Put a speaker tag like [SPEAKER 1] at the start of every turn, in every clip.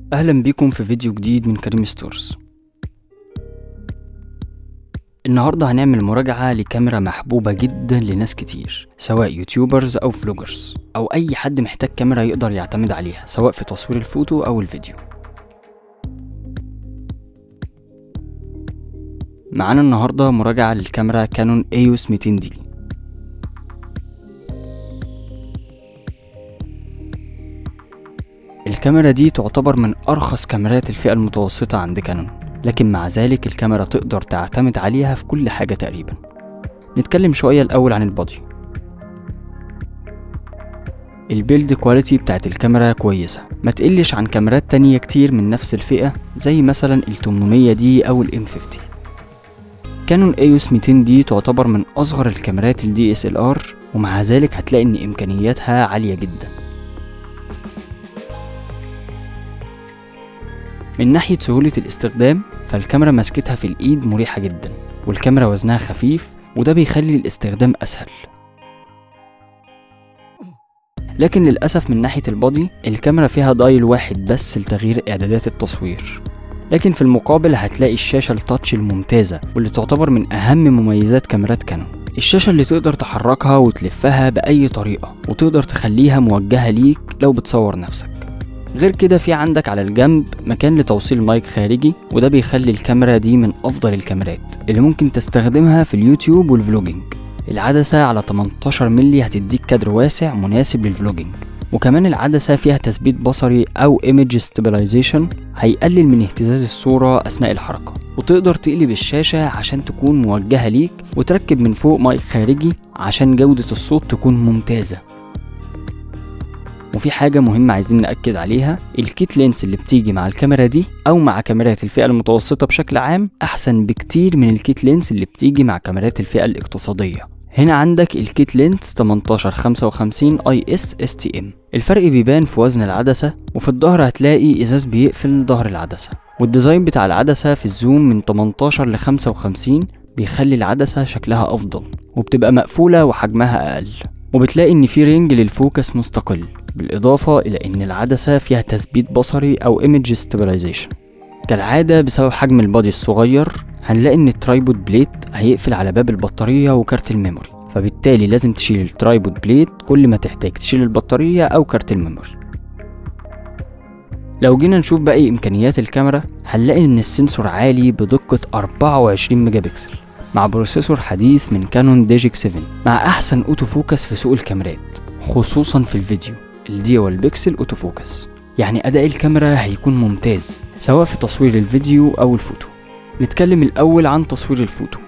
[SPEAKER 1] اهلا بيكم في فيديو جديد من كريم ستورز. النهارده هنعمل مراجعة لكاميرا محبوبة جدا لناس كتير، سواء يوتيوبرز او فلوجرز او اي حد محتاج كاميرا يقدر يعتمد عليها سواء في تصوير الفوتو او الفيديو. معانا النهارده مراجعة للكاميرا كانون EOS 200D. الكاميرا دي تعتبر من أرخص كاميرات الفئة المتوسطة عند كانون، لكن مع ذلك الكاميرا تقدر تعتمد عليها في كل حاجة تقريبا. نتكلم شوية الأول عن البادي. البيلد كواليتي بتاعت الكاميرا كويسة، ما تقلش عن كاميرات تانية كتير من نفس الفئة زي مثلا ال 800 دي أو ال M50. كانون EOS 200D تعتبر من أصغر الكاميرات ال DSLR، ومع ذلك هتلاقي إن إمكانياتها عالية جدا. من ناحية سهولة الاستخدام فالكاميرا ماسكتها في الإيد مريحة جدا، والكاميرا وزنها خفيف وده بيخلي الاستخدام أسهل. لكن للأسف من ناحية البادي الكاميرا فيها دايل واحد بس لتغيير إعدادات التصوير، لكن في المقابل هتلاقي الشاشة التاتش الممتازة واللي تعتبر من أهم مميزات كاميرات كانون. الشاشة اللي تقدر تحركها وتلفها بأي طريقة وتقدر تخليها موجهة ليك لو بتصور نفسك. غير كده في عندك على الجنب مكان لتوصيل مايك خارجي، وده بيخلي الكاميرا دي من أفضل الكاميرات اللي ممكن تستخدمها في اليوتيوب والفلوجينج. العدسة على 18 مللي هتديك كادر واسع مناسب للفلوجينج، وكمان العدسة فيها تثبيت بصري أو Image Stabilization هيقلل من اهتزاز الصورة أثناء الحركة، وتقدر تقلب الشاشة عشان تكون موجهة ليك، وتركب من فوق مايك خارجي عشان جودة الصوت تكون ممتازة. وفي حاجة مهمة عايزين نأكد عليها، الكيت لينس اللي بتيجي مع الكاميرا دي أو مع كاميرات الفئة المتوسطة بشكل عام أحسن بكتير من الكيت لينس اللي بتيجي مع كاميرات الفئة الاقتصادية. هنا عندك الكيت لينس 1855 IS STM. الفرق بيبان في وزن العدسة، وفي الظهر هتلاقي إزاز بيقفل ظهر العدسة، والديزاين بتاع العدسة في الزوم من 18 ل 55 بيخلي العدسة شكلها أفضل وبتبقى مقفولة وحجمها أقل، وبتلاقي إن في رينج للفوكس مستقل، بالإضافة إلى إن العدسة فيها تثبيت بصري أو Image Stabilization. كالعادة بسبب حجم البادي الصغير هنلاقي إن الترايبود بليت هيقفل على باب البطارية وكارت الميموري، فبالتالي لازم تشيل الترايبود بليت كل ما تحتاج تشيل البطارية أو كارت الميموري. لو جينا نشوف باقي إمكانيات الكاميرا هنلاقي إن السنسور عالي بدقة 24 ميجا بكسل مع بروسيسور حديث من كانون ديجيك 7 مع أحسن أوتو فوكس في سوق الكاميرات، خصوصا في الفيديو الديوال بيكسل أوتو فوكس. يعني أداء الكاميرا هيكون ممتاز سواء في تصوير الفيديو أو الفوتو. نتكلم الأول عن تصوير الفوتو.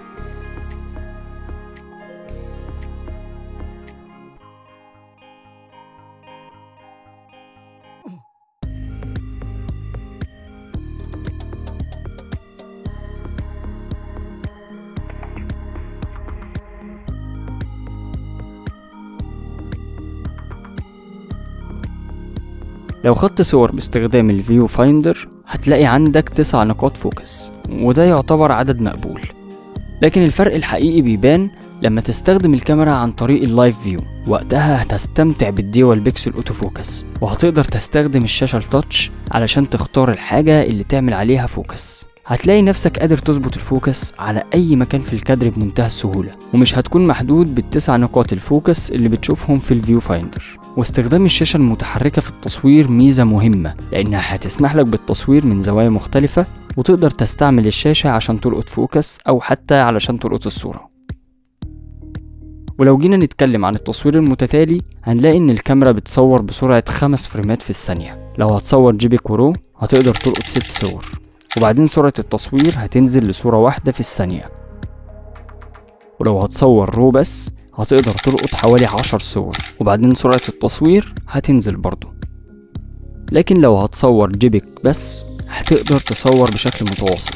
[SPEAKER 1] لو خدت صور باستخدام الفيو فايندر هتلاقي عندك 9 نقاط فوكس، وده يعتبر عدد مقبول. لكن الفرق الحقيقي بيبان لما تستخدم الكاميرا عن طريق اللايف فيو، وقتها هتستمتع بالديوال بيكسل اوتو فوكس، وهتقدر تستخدم الشاشة التاتش علشان تختار الحاجة اللي تعمل عليها فوكس. هتلاقي نفسك قادر تظبط الفوكس على اي مكان في الكادر بمنتهى السهولة، ومش هتكون محدود بال9 نقاط الفوكس اللي بتشوفهم في الفيو فايندر. واستخدام الشاشة المتحركة في التصوير ميزة مهمة، لأنها هتسمح لك بالتصوير من زوايا مختلفة، وتقدر تستعمل الشاشة عشان تلقط فوكس أو حتى علشان تلقط الصورة. ولو جينا نتكلم عن التصوير المتتالي هنلاقي إن الكاميرا بتصور بسرعة 5 فريمات في الثانية. لو هتصور جيبك ورو هتقدر تلقط 6 صور، وبعدين سرعة التصوير هتنزل لصورة واحدة في الثانية. ولو هتصور رو بس هتقدر تلقط حوالي 10 صور، وبعدين سرعة التصوير هتنزل برضو. لكن لو هتصور جيبك بس هتقدر تصور بشكل متواصل.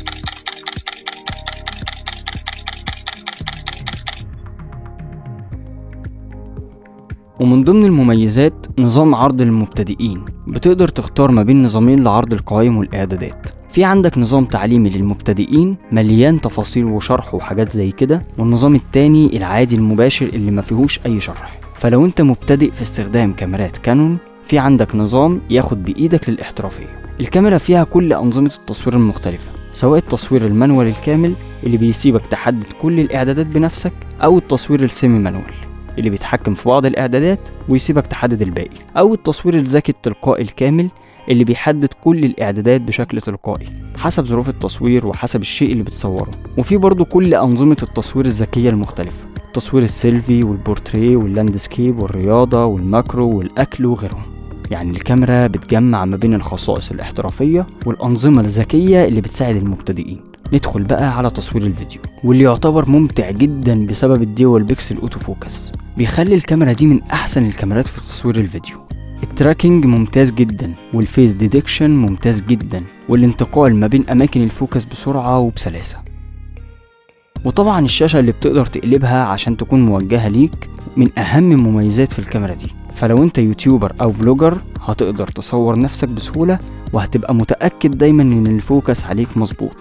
[SPEAKER 1] ومن ضمن المميزات نظام عرض للمبتدئين، بتقدر تختار ما بين نظامين لعرض القوائم والإعدادات. في عندك نظام تعليمي للمبتدئين مليان تفاصيل وشرح وحاجات زي كده، والنظام التاني العادي المباشر اللي ما فيهوش اي شرح. فلو انت مبتدئ في استخدام كاميرات كانون في عندك نظام ياخد بإيدك للاحترافية. الكاميرا فيها كل أنظمة التصوير المختلفة، سواء التصوير المانوال الكامل اللي بيسيبك تحدد كل الإعدادات بنفسك، أو التصوير السيمي مانوال اللي بيتحكم في بعض الإعدادات ويسيبك تحدد الباقي، أو التصوير الذكي التلقائي الكامل اللي بيحدد كل الإعدادات بشكل تلقائي حسب ظروف التصوير وحسب الشيء اللي بتصوره. وفي برضو كل أنظمة التصوير الذكية المختلفة، التصوير السيلفي والبورتريه واللاندسكيب والرياضة والماكرو والأكل وغيرهم. يعني الكاميرا بتجمع ما بين الخصائص الاحترافية والأنظمة الذكية اللي بتساعد المبتدئين. ندخل بقى على تصوير الفيديو، واللي يعتبر ممتع جدا بسبب الديوال بيكسل اوتو فوكس، بيخلي الكاميرا دي من أحسن الكاميرات في تصوير الفيديو. التراكنج ممتاز جدا، والفيس ديتكشن ممتاز جدا، والانتقال ما بين أماكن الفوكس بسرعة وبسلاسة. وطبعا الشاشة اللي بتقدر تقلبها عشان تكون موجهة ليك من أهم المميزات في الكاميرا دي. فلو انت يوتيوبر أو فلوجر هتقدر تصور نفسك بسهولة، وهتبقى متأكد دايما ان الفوكس عليك مظبوط.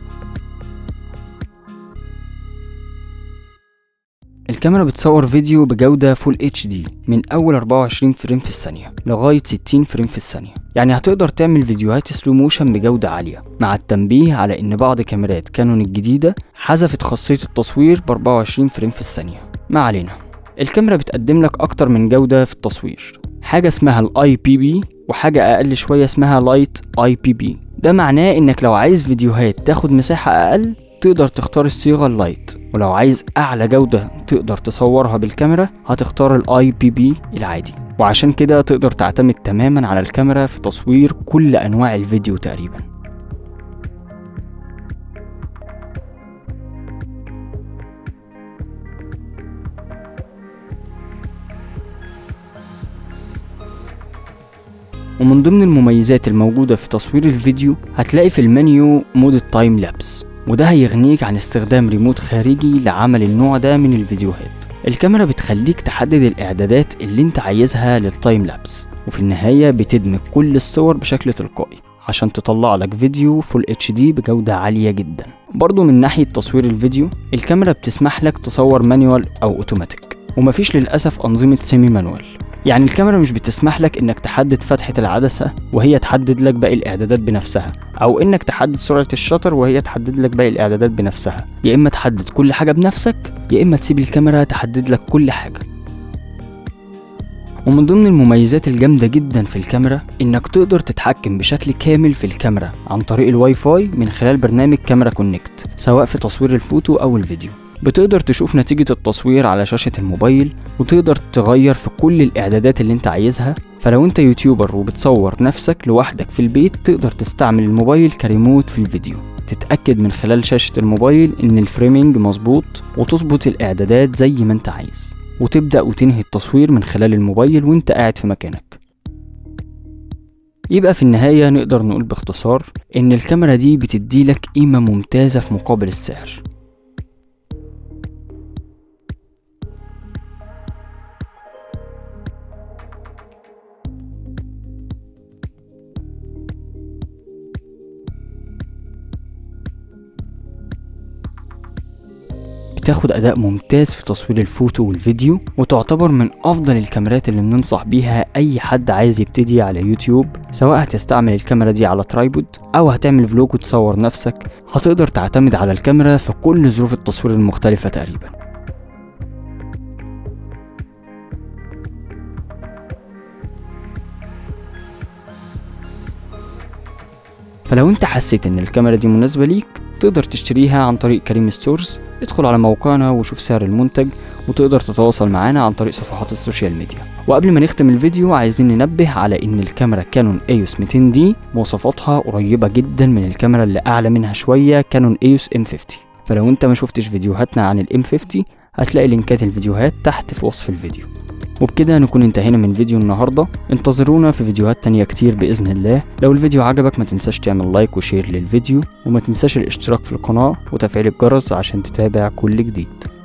[SPEAKER 1] الكاميرا بتصور فيديو بجودة فول HD من أول 24 فريم في الثانية لغاية 60 فريم في الثانية، يعني هتقدر تعمل فيديوهات سلو موشن بجودة عالية، مع التنبيه على إن بعض كاميرات كانون الجديدة حذفت خاصية التصوير ب 24 فريم في الثانية. ما علينا، الكاميرا بتقدم لك أكتر من جودة في التصوير، حاجة اسمها IPB وحاجة أقل شوية اسمها Light IPB. ده معناه إنك لو عايز فيديوهات تاخد مساحة أقل تقدر تختار الصيغة اللايت، ولو عايز أعلى جودة تقدر تصورها بالكاميرا هتختار IPB العادي. وعشان كده تقدر تعتمد تماما على الكاميرا في تصوير كل أنواع الفيديو تقريبا. ومن ضمن المميزات الموجودة في تصوير الفيديو هتلاقي في المنيو مود التايم لابس، وده هيغنيك عن استخدام ريموت خارجي لعمل النوع ده من الفيديوهات. الكاميرا بتخليك تحدد الإعدادات اللي انت عايزها للتايم لابس، وفي النهاية بتدمج كل الصور بشكل تلقائي عشان تطلع لك فيديو فول HD بجودة عالية جدا. برضو من ناحية تصوير الفيديو الكاميرا بتسمح لك تصور مانيوال أو أوتوماتيك، ومفيش للأسف أنظمة سيمي مانوال. يعني الكاميرا مش بتسمح لك انك تحدد فتحة العدسة وهي تحدد لك باقي الاعدادات بنفسها، او انك تحدد سرعة الشطر وهي تحدد لك باقي الاعدادات بنفسها. يا اما تحدد كل حاجة بنفسك، يا اما تسيب الكاميرا تحدد لك كل حاجة. ومن ضمن المميزات الجامدة جدا في الكاميرا انك تقدر تتحكم بشكل كامل في الكاميرا عن طريق الواي فاي من خلال برنامج كاميرا كونكت، سواء في تصوير الفوتو او الفيديو. بتقدر تشوف نتيجة التصوير على شاشة الموبايل، وتقدر تغير في كل الإعدادات اللي انت عايزها. فلو انت يوتيوبر وبتصور نفسك لوحدك في البيت تقدر تستعمل الموبايل كريموت في الفيديو، تتأكد من خلال شاشة الموبايل ان الفريمينج مظبوط، وتظبط الإعدادات زي ما انت عايز، وتبدأ وتنهي التصوير من خلال الموبايل وانت قاعد في مكانك. يبقى في النهاية نقدر نقول باختصار ان الكاميرا دي بتديلك قيمة ممتازة في مقابل السعر. بتاخد أداء ممتاز في تصوير الفوتو والفيديو، وتعتبر من أفضل الكاميرات اللي بننصح بيها أي حد عايز يبتدي على يوتيوب، سواء هتستعمل الكاميرا دي على ترايبود أو هتعمل فلوج وتصور نفسك. هتقدر تعتمد على الكاميرا في كل ظروف التصوير المختلفة تقريبا. فلو انت حسيت ان الكاميرا دي مناسبة ليك تقدر تشتريها عن طريق كريم ستورز. ادخل على موقعنا وشوف سعر المنتج، وتقدر تتواصل معانا عن طريق صفحات السوشيال ميديا. وقبل ما نختم الفيديو عايزين ننبه على ان الكاميرا كانون EOS 200D مواصفاتها قريبة جدا من الكاميرا اللي اعلى منها شوية كانون EOS M50. فلو انت ما شفتش فيديوهاتنا عن الM50 هتلاقي لينكات الفيديوهات تحت في وصف الفيديو. وبكده نكون انتهينا من فيديو النهاردة. انتظرونا في فيديوهات تانية كتير بإذن الله. لو الفيديو عجبك ما تنساش تعمل لايك وشير للفيديو، وما تنساش الاشتراك في القناة وتفعيل الجرس عشان تتابع كل جديد.